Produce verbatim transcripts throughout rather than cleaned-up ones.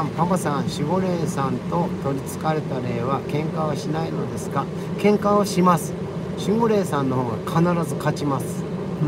ん、パパさん、守護霊さんと取りつかれた霊は喧嘩はしないのですか？喧嘩はします。守護霊さんの方が必ず勝ちます。うん、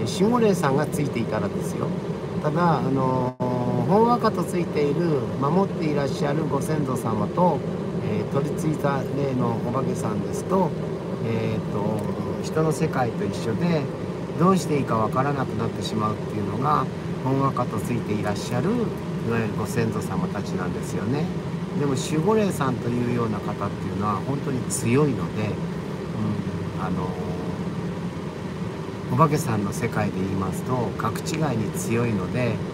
守護霊さんがついていたらですよ。ただ、あのー、ほんわかとついている守っていらっしゃるご先祖様と、えー、取り付いた霊のお化けさんですと、えー、と人の世界と一緒でどうしていいかわからなくなってしまうっていうのがほんわかとついていらっしゃるいわゆるご先祖様たちなんですよね。でも守護霊さんというような方っていうのは本当に強いので、うん、あのお化けさんの世界で言いますと格違いに強いので、え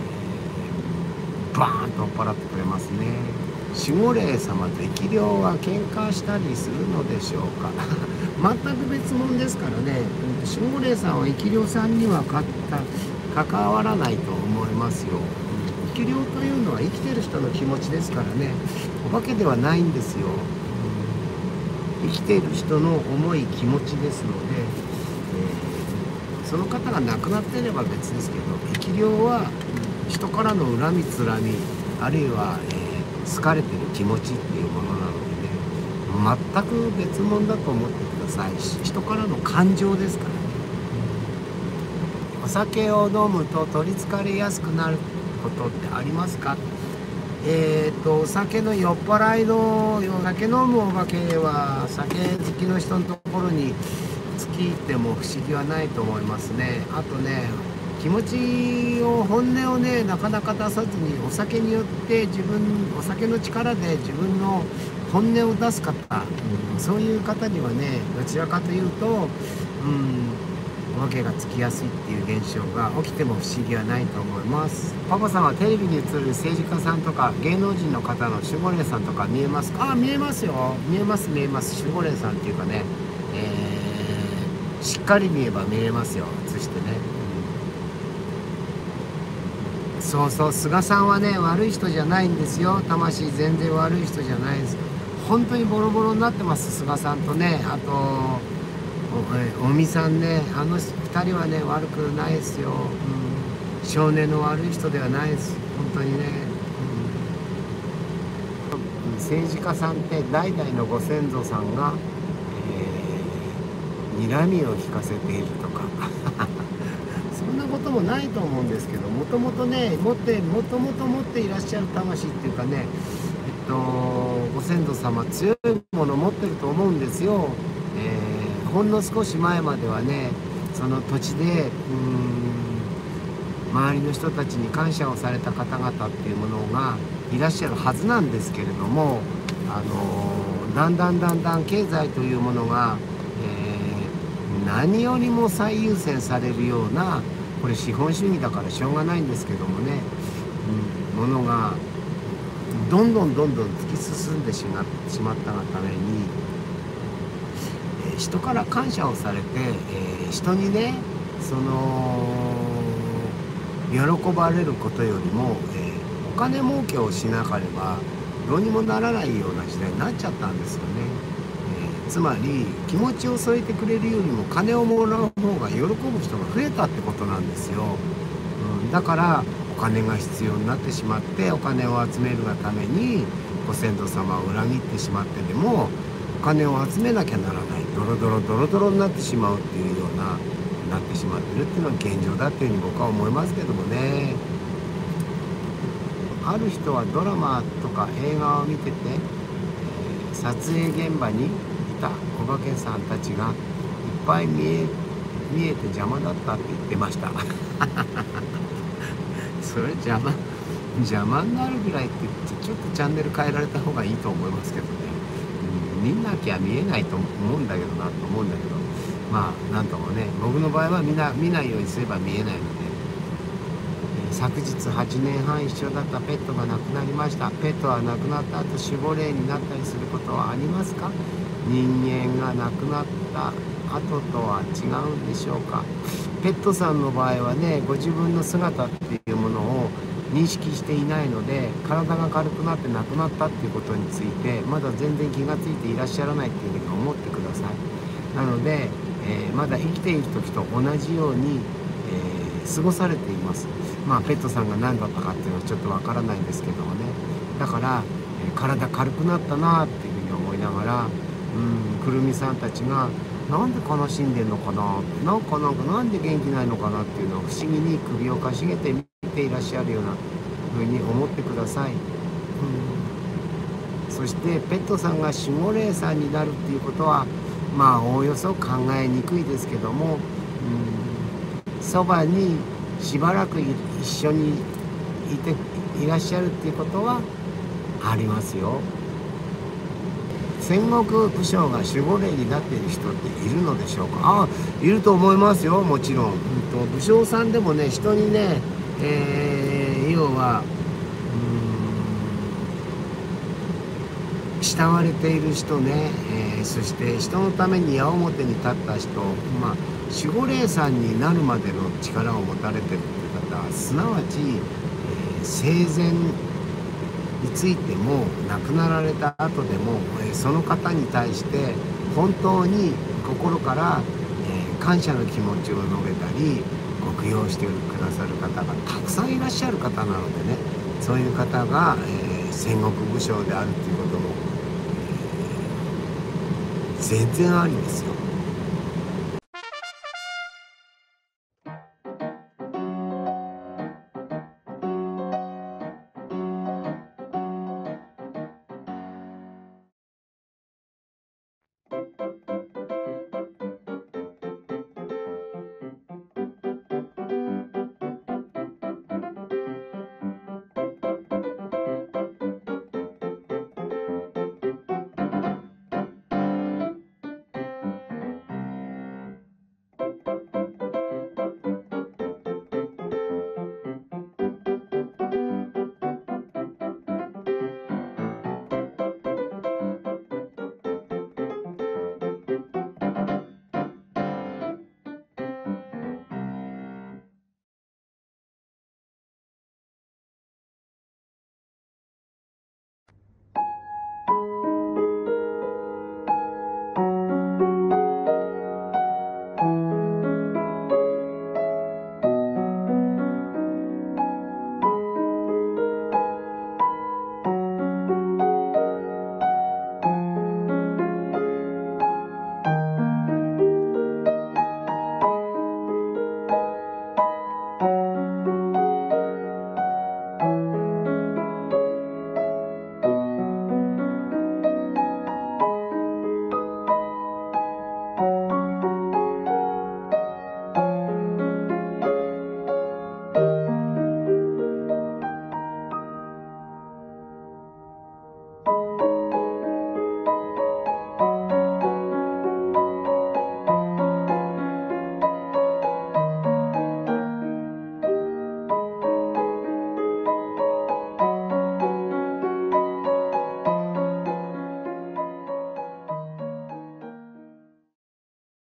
ー、バーンと追っ払ってくれますね。守護霊様と生き霊は喧嘩したりするのでしょうか？全く別物ですからね。守護霊さんは生き霊さんにはかった関わらないと思いますよ。生き霊というのは生きてる人の気持ちですからね。お化けではないんですよ。生きている人の思い気持ちですので、えー、その方が亡くなっていれば別ですけど、生き霊は人からの恨みつらみあるいは、えー好かれてる気持ちっていうものなのでね、全く別物だと思ってください。人からの感情ですからね。お酒を飲むと取りつかれやすくなることってありますか？えーとお酒の酔っ払いのお酒飲むお化けは酒好きの人のところに尽きても不思議はないと思いますね。あとね、気持ちを本音をねなかなか出さずにお酒によって自分お酒の力で自分の本音を出す方、うん、そういう方にはねどちらかというと、うん、お化けがつきやすいっていう現象が起きても不思議はないと思います。パパさんはテレビに映る政治家さんとか芸能人の方の守護霊さんとか見えますか？あ、見えますよ。見えます見えます。守護霊さんっていうかね、えー、しっかり見えば見えますよ。映してね。そうそう、菅さんはね悪い人じゃないんですよ。魂全然悪い人じゃないです。本当にボロボロになってます、菅さんとね。あとおみさんね、あのふたりはね悪くないですよ、うん、少年の悪い人ではないです本当にね、うん、政治家さんって代々のご先祖さんが、えー、睨みを利かせているとかそんなこともないと思うんですけど、もともとね持ってもともと持っていらっしゃる魂っていうかね、えっとご先祖様強いものを持ってると思うんですよ。えーほんの少し前まではねその土地でうーん周りの人たちに感謝をされた方々っていうものがいらっしゃるはずなんですけれども、あのー、だんだんだんだん経済というものが、えー、何よりも最優先されるような、これ資本主義だからしょうがないんですけどもね、うん、ものがどんどんどんどん突き進んでしまったがために、人から感謝をされて、えー、人にねその喜ばれることよりも、えー、お金儲けをしなければどうにもならないような時代になっちゃったんですよね、えー、つまり気持ちを添えてくれるよりも金をもらう方が喜ぶ人が増えたってことなんですよ、うん、だからお金が必要になってしまって、お金を集めるがためにご先祖様を裏切ってしまってでもお金を集めなきゃならない、ドロドロドロドロになってしまうっていうようななってしまってるっていうのは現状だっていうふうに僕は思いますけどもね。ある人はドラマとか映画を見てて、えー、撮影現場にいたお化けさんたちがいっぱい見え見えて邪魔だったって言ってましたそれ邪魔邪魔になるぐらいって言ってちょっとチャンネル変えられた方がいいと思いますけどね。見なきゃ見えないと思うんだけどなと思うんだけど、まあなんともね、僕の場合はみんな見ないようにすれば見えないので、えー、昨日はちねんはん一緒だったペットが亡くなりました。ペットは亡くなった後守護霊になったりすることはありますか？人間が亡くなった後とは違うんでしょうか？ペットさんの場合はね、ご自分の姿っていうものを認識していないので、体が軽くなって亡くなったっていうことについてまだ全然気がついていらっしゃらないっていうふうに思ってください。なので、えー、まだ生きている時と同じように、えー、 過ごされています。まあペットさんが何だったかっていうのはちょっとわからないんですけどもね。だから、えー体軽くなったなっていうふうに思いながら、うん、くるみさんたちがなんで悲しんでんのかな、なんかなんかなんで元気ないのかなっていうのを不思議に首をかしげて見ていらっしゃるようなふうに思ってください。うん、そしてペットさんが守護霊さんになるっていうことはまあおおよそ考えにくいですけども、うん、そばにしばらく一緒にいていらっしゃるっていうことはありますよ。戦国武将が守護霊になっている人っているのでしょうか。ああ、いると思いますよ、もちろん。うんと、武将さんでもね、人にね、えー、要は、うーん、慕われている人ね、えー、そして人のために矢面に立った人、まあ、守護霊さんになるまでの力を持たれてるって方、すなわち、えー、生前、についても亡くなられた後でも、えー、その方に対して本当に心から、えー、感謝の気持ちを述べたりご供養してくださる方がたくさんいらっしゃる方なのでね、そういう方が、えー、戦国武将であるっていうことも、えー、全然ありですよ。